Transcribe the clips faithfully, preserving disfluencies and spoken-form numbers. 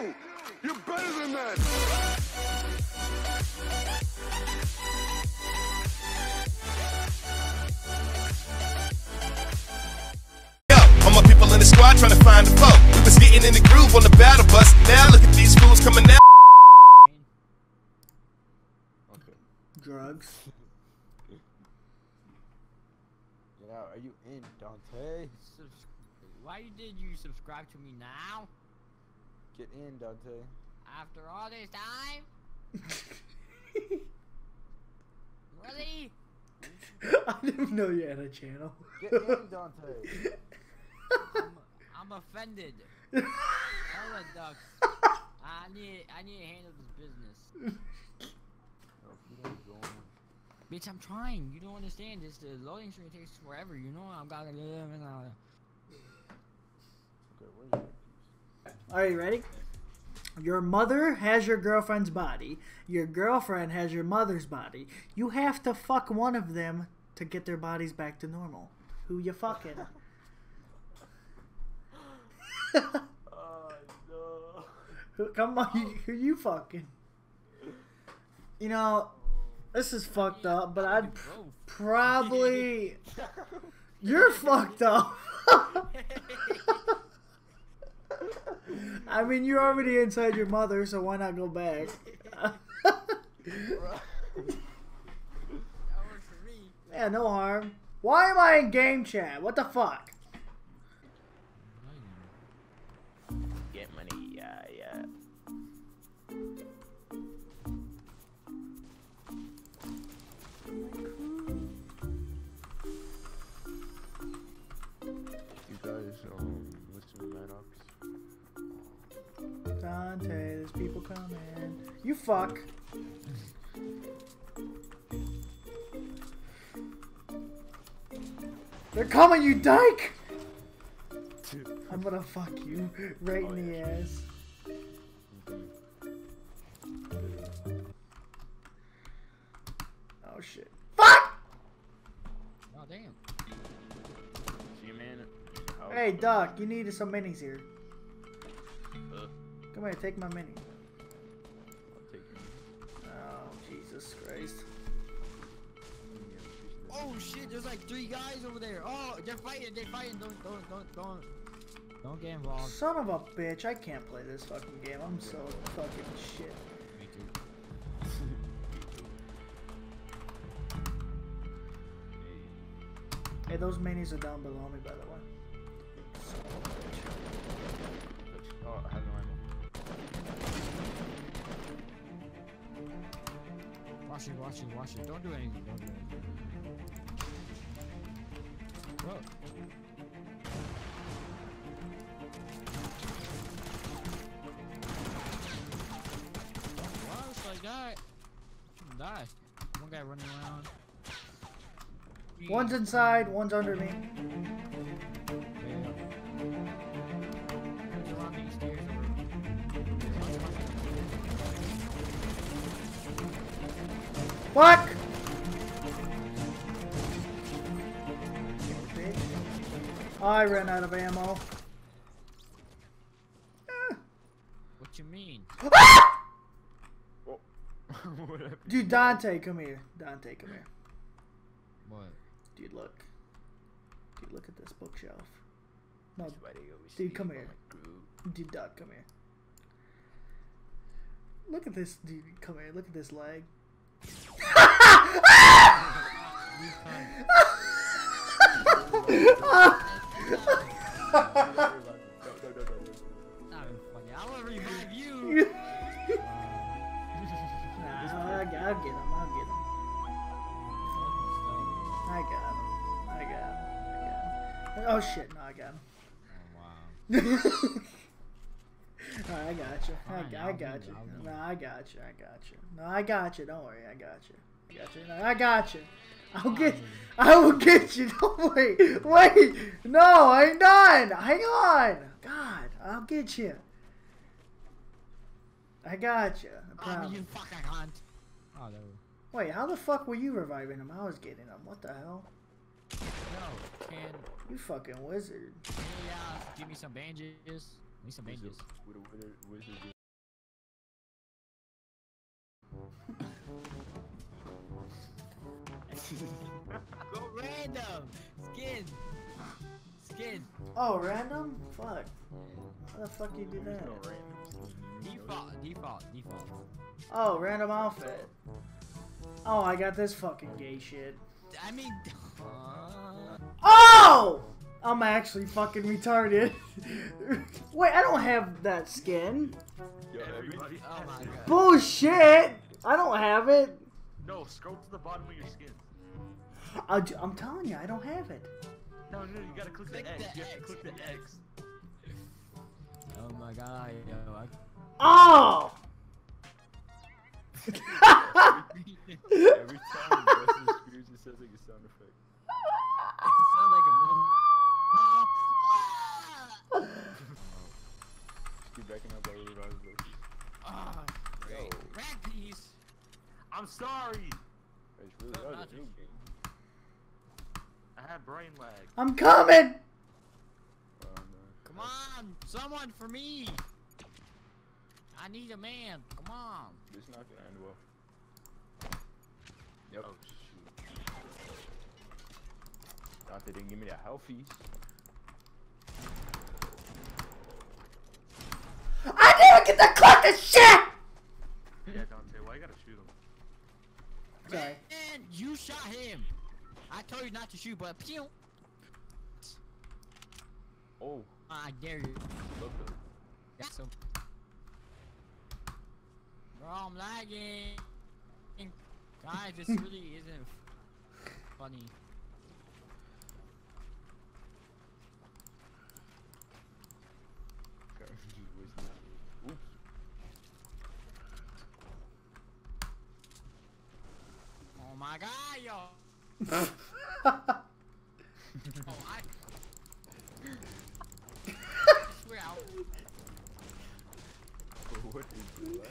you. You're better than that. All my people in the squad trying to find the foe. We was getting in the groove on the battle bus. Now look at these fools coming out. Okay. Drugs. Get out. Are you in, Dante? Subs Why did you subscribe to me now? Get in, Dante. After all this time? Really? I didn't know you had a channel. Get in, Dante. I'm, I'm offended. Hella ducks. I need I need to handle this business. Oh, you don't go on. Bitch, I'm trying. You don't understand. This the loading screen takes forever. You know I'm gotta live and all that. Okay, where's your piece? Are you ready? Your mother has your girlfriend's body. Your girlfriend has your mother's body. You have to fuck one of them to get their bodies back to normal. Who you fucking? Oh, no. Who- Come on, you, who you fucking? You know, this is fucked up, but I'd pr probably. You're fucked up. I mean, you're already inside your mother, so why not go back? That works for me. Yeah, no harm. Why am I in game chat? What the fuck? Get money, yeah, yeah. You guys, um, listen to Maddox? Dante, there's people coming. You fuck. They're coming, you dyke! I'm gonna fuck you right Oh, in the yeah. ass. Oh shit. Fuck! Oh damn. See, man. Oh, Hey, Doc, you needed some minis here. Uh, Come here, take my mini. I'll take you. Oh, Jesus Christ. Oh shit, there's like three guys over there. Oh, they're fighting, they're fighting. Don't, don't, don't, don't. Don't get involved. Son of a bitch, I can't play this fucking game. I'm so fucking shit. Me too. Hey, those minis are down below me, by the way. Son of a bitch. Oh, I have no ammo. Watch it, watch it, watch it. Don't do anything, don't do anything. Whoa. Wow, this like guy. Shouldn't die. One guy running around. One's inside, one's under me. Yeah. He's around these stairs over. Fuck! I ran out of ammo. Eh. What you mean? Oh. What happened? Dude, Dante, come here. Dante, come here. What? Dude, look. Dude, look at this bookshelf. No, That's why they always dude, say come you here. got my groove. Dude, Doc, come here. Look at this, dude. Come here. Look at this leg. Not even funny. I'll revive you. Nah, I'll, get- I'll get him. I'll get him. I got him. I got him. I got him. Oh shit! No, I got him. Oh, wow. Alright, I got you. I, Fine, I I'll got do you. it, I'll do No, it. I got you. I got you. No, I got you. Don't worry. I got you. I got you. No, I got you. I'll get. I will get you. Don't wait. Wait. No, I ain't done. Hang on. God, I'll get you. I got you. I Oh, promise. you fucking cunt. Oh, there we Wait, how the fuck were you reviving him? I was getting him. What the hell? No, can You fucking wizard. can you uh, give me some bandages? need some bandages. With a wizard, wizard. Go random! Skin! Skin! Oh, random? Fuck. How the fuck you do There's that? no random skin. Default, default, default. Oh, random outfit. Oh, I got this fucking gay shit. I mean, uh, Oh! I'm actually fucking retarded. Wait, I don't have that skin. Yo, every, Everybody. oh my god. Bullshit! I don't have it. No, scroll to the bottom of your skins. I, am telling you, I don't have it. No, no, you gotta click, Click the X. the You have to X, click the the X. Oh my god, yo, I Oh! every time Buster Spears, it sounds like a sound effect. sound like a movie. Keep backing up, I really revive Buster. Ah, great. Rat piece. I'm sorry. It's really No, hard not to do game. I had brain lag. I'm coming! Oh, no. Come on, someone for me. I need a man. Come on. This is not gonna end well. Yep. Oh shoot. Thought they didn't give me the healthies. I didn't get to click this shit! Yeah, Dante, why you gotta shoot him? Sorry. Man, you shot him. I told you not to shoot, but pew. Oh, I dare you. look at it. That's so. Bro, I'm lagging. Guys, this really isn't funny. Okay, just wasting it. Oops. Oh my god, yo. Oh, I. Swear out. What is the lag?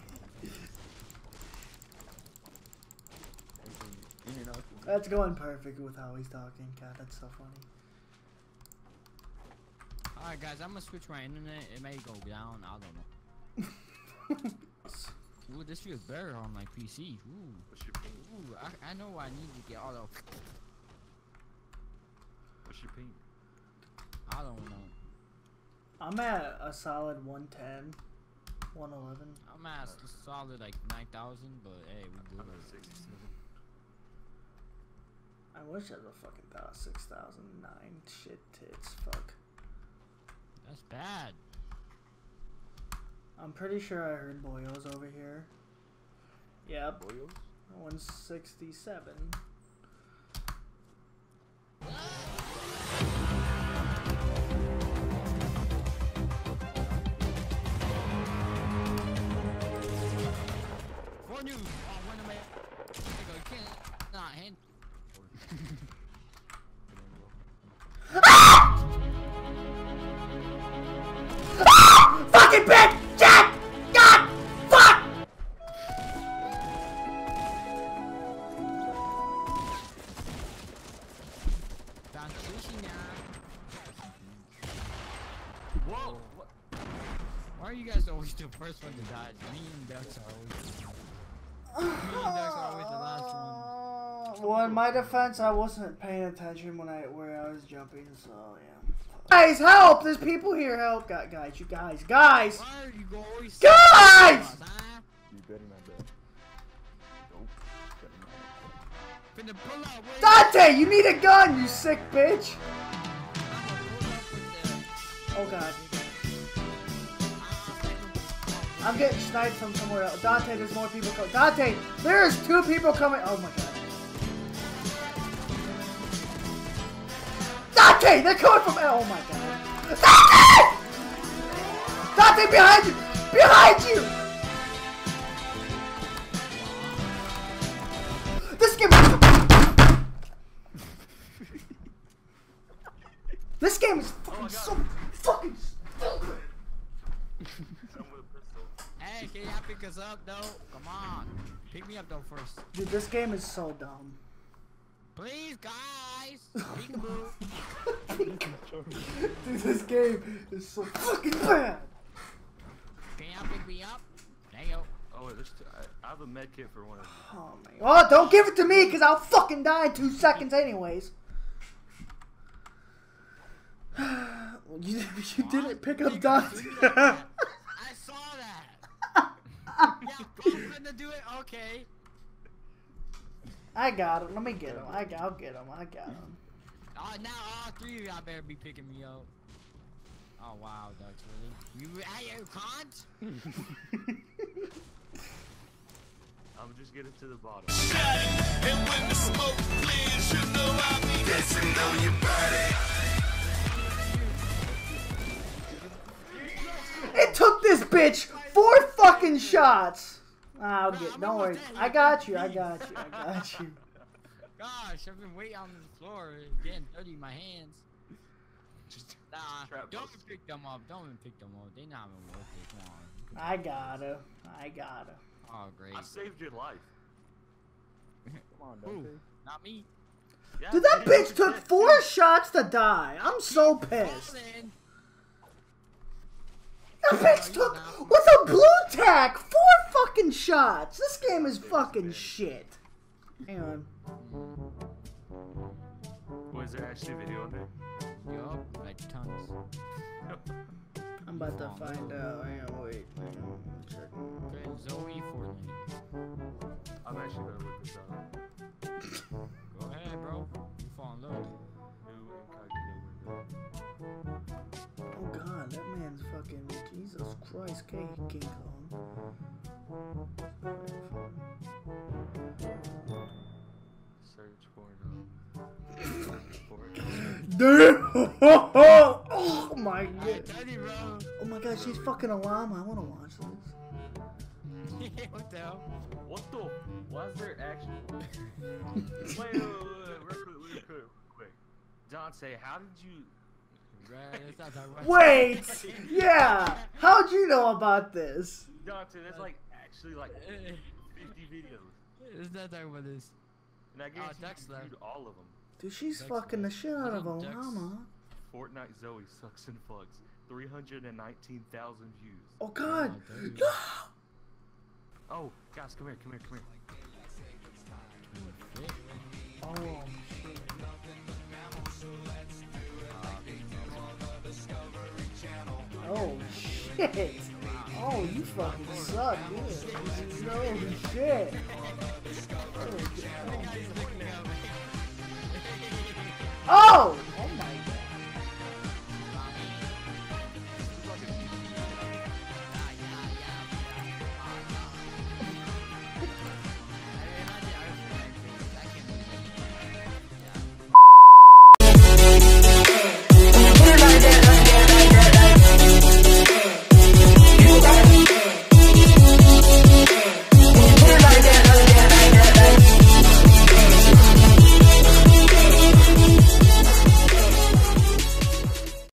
In and out the- That's going perfect with how he's talking. God, that's so funny. Alright, guys, I'm gonna switch my internet. It may go down. I don't know. Ooh, this feels better on my P C. Ooh. What's your ping? Ooh, I, I know I need to get all the. What's your ping? I don't know. I'm at a solid one ten, one eleven. I'm at a solid like nine thousand, but hey, we I'm good. at sixty-seven. I wish I was a fucking thought six thousand nine. Shit tits. Fuck. That's bad. I'm pretty sure I heard Boyos over here. Yep. Boyos? one sixty-seven. For news on when I you can't not hand. Fucking bitch! Jack! God! Fuck! Found sushi now. Whoa! What? Why are you guys always the first one to die? Me and Ducks are always. Me and Ducks are always the last one. Well, in my defense, I wasn't paying attention when I where I was jumping, so yeah. Guys, help! There's people here. Help, Gu- guys! You guys, guys! Why are you always? Guys! Us, huh? You better not die. Nope. Better not. Finna pull up with. Dante, you need a gun, you sick bitch! I'ma pull up with the. Oh god, Uh, I'm getting sniped from somewhere else. Dante, there's more people coming. Dante, there's two people coming. Oh my god. Dante, they're coming from. Oh my god. Dante! Dante, behind you! Behind you! This game is. This game is fucking so fucking stupid. Someone with a pistol. Hey, can y'all pick us up though? Come on. Pick me up though first. Dude, this game is so dumb. Please, guys. Peekaboo. Dude, Dude, this game is so fucking bad. Can y'all pick me up? There you go. Oh, wait, there's t I, I have a med kit for one of you. Oh my. Oh, don't give it to me, cause I'll fucking die in two seconds, anyways. Well, you you didn't pick up Dante. I saw that. Yeah, I'm gonna do it. Okay. I got him. Let me get him. I got. I'll get him. I got him. Oh, now all three of y'all better be picking me up. Oh wow, Ducks, really? You, hey, you can't? I'm just getting to the bottom. And when the smoke clears, you know I'll be dancing on your body. It took this bitch four fucking shots. I'll get. Don't worry. I got you. I got you. I got you. Gosh, I've been waiting on the floor, getting dirty in my hands. Just Nah, trap don't house. even pick them up. Don't even pick them up. They not even worth it. Come on. I got him. I got him. Oh, great. I saved your life. Come on, Who? Dante. Not me. Yeah, Dude, that you bitch took did. four shots to die. I'm so pissed. Falling. That bitch took with a blue tack four fucking shots. This game is fucking shit. Hang on. Was there actually a video on there? Yup, like tons. I'm about to find out. Hang on, wait. Hang on. Check. Okay, Zoe Fortnite. I'm actually gonna look this up. Go ahead, bro. You fall in love. New incognito window. Oh god, that man's fucking Jesus Christ, King King Kong. Search porno. Porno. Damn! Oh my I god. tell you, bro. Oh my god, she's fucking a llama. I wanna watch this. What the hell? What the? Why is there action? wait, wait, wait, wait, real quick, real quick, real quick. Dante, how did you? Right, let's not talk about Wait! Yeah! How'd you know about this? Dante, there's like actually like fifty videos, Let's not talk about this. and I guarantee you Dex can left. viewed all of them. Dude, she's Dex- fucking the shit out of a Dex- llama. Fortnite Zoe sucks and fucks. three hundred nineteen thousand views. Oh god! Oh, dude. No! Oh, guys, come here, come here, come here. Oh shit. Oh shit! Oh, you fucking suck, dude. No shit. Oh!